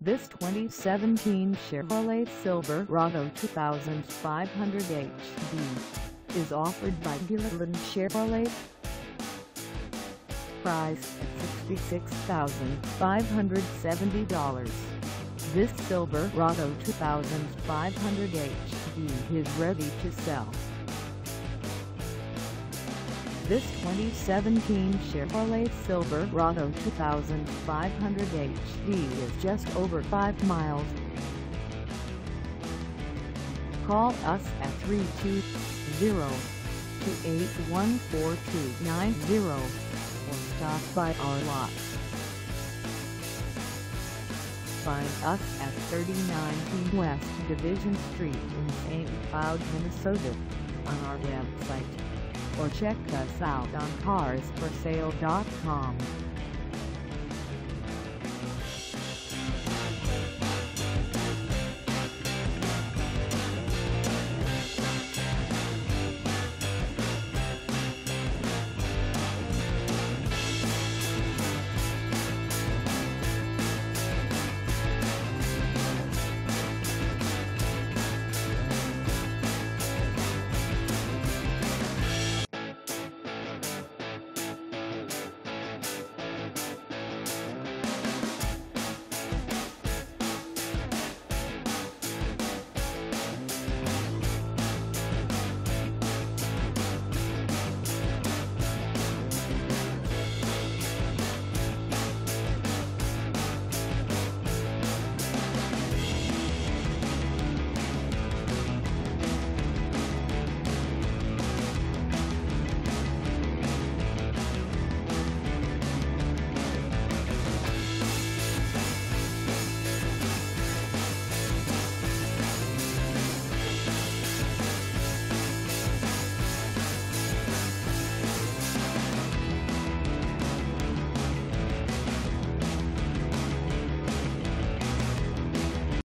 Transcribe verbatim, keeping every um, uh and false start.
This twenty seventeen Chevrolet Silverado twenty-five hundred H D is offered by Gilliland Chevrolet. Priced at sixty-six thousand five hundred seventy dollars, this Silverado twenty-five hundred H D is ready to sell. This twenty seventeen Chevrolet Silverado twenty-five hundred H D is just over five miles. Call us at three two zero, two eight one, four two nine zero or stop by our lot. Find us at thirty nineteen West Division Street in Saint Cloud, Minnesota on our website, or check us out on cars for sale dot com.